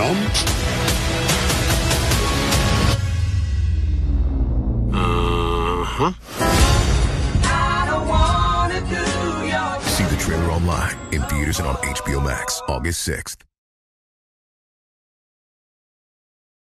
home? Uh-huh. See the trailer online, in theaters and on HBO Max, August 6th.